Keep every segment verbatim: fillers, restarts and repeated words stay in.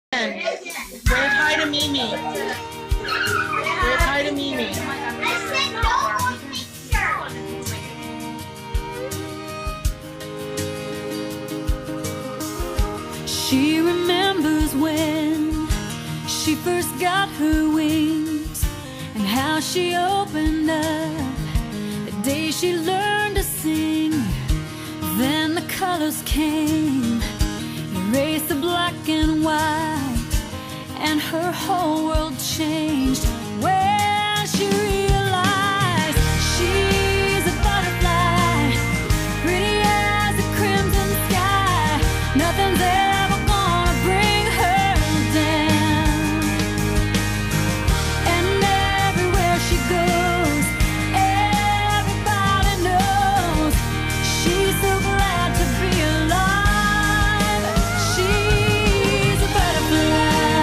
Wave hi to Mimi. Wave hi to Mimi. She remembers when she first got her wings and how she opened up the day she learned to sing. Then the colors came, erased the black and white, and her whole world changed when she realized she's a butterfly, pretty as a crimson sky. Nothing's ever gonna bring her down. And everywhere she goes, everybody knows she's so glad to be alive. She's a butterfly.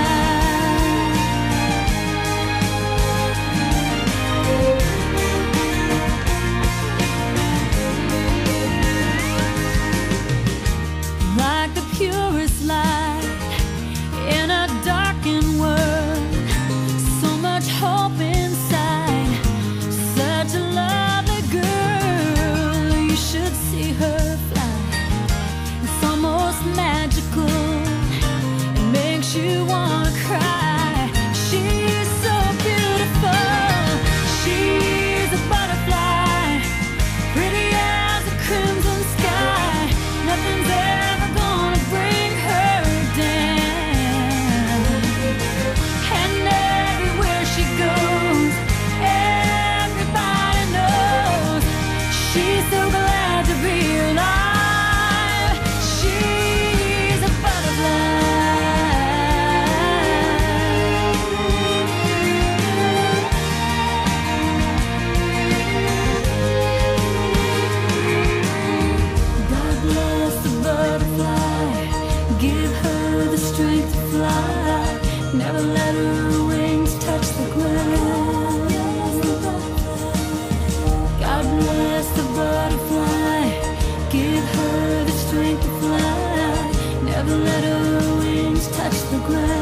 Like the purest light in a darkened world, so much hope inside, such a lovely girl. You should see her fly. It's almost magical, it makes you wanna cry. She's so beautiful, she's a butterfly, pretty as a crimson sky. Nothing's ever gonna bring her down. And everywhere she goes, everybody knows she's so glad to be alive. She's a butterfly. God bless the butterfly, give her the strength to fly. Never let her wings touch the ground. God bless the butterfly, give her the strength to fly. Never let her wings touch the ground.